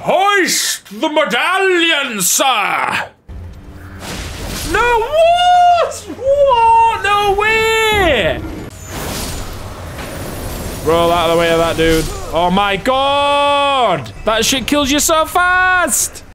Hoist the medallion, sir! No, what? What? No way! Roll out of the way of that dude. Oh my god! That shit kills you so fast!